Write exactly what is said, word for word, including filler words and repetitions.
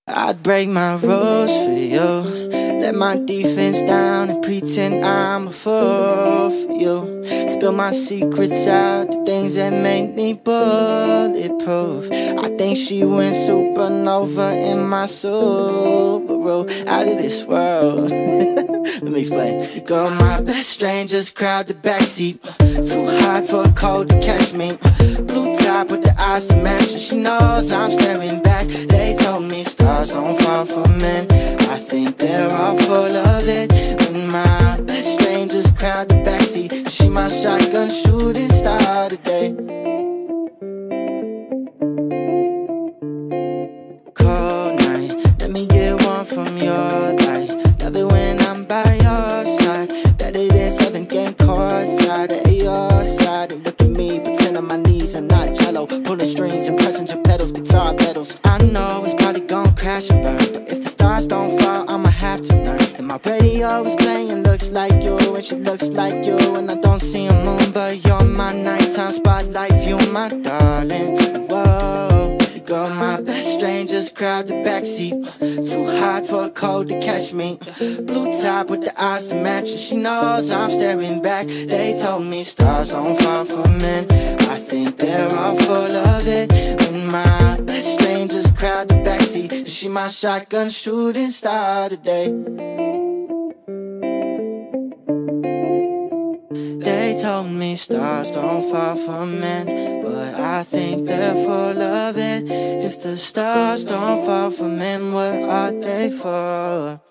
I'd break my rules for you, let my defense down and pretend I'm a fool for you. Spill my secrets out, the things that make me bulletproof. I think she went supernova in my Subaru, out of this world. Let me explain. Girl, my best strangers crowd the backseat, too hot for a cold to catch me. Blue top with the eyes to match, and she knows I'm staring back. They told me stars don't fall for men, I think they're all full of it. When my best strangers crowd the backseat, she my shotgun shooting star today. Cold night, let me get one from your light. Love it when I'm by your side, better than seventh game courtside at your side. And look at me, pretend on my knees and not jello, pulling strings and pressing your pedals, guitar pedals. I know it's probably gon' crash and burn, but if the stars don't fall, I'ma have to learn. And my radio is playing looks like you, and she looks like you, and I don't see a moon, but you're my nighttime spotlight view, my darling. Whoa, girl, my best strangers crowd the backseat, too hot for a cold to catch me. Blue top with the eyes to match, and she knows I'm staring back. They told me stars don't fall for men, I think they're all full of it. When my best strangers crowd the backseat, she my shotgun shooting star today. They told me stars don't fall for men, but I think they're full of it. If the stars don't fall for men, what are they for?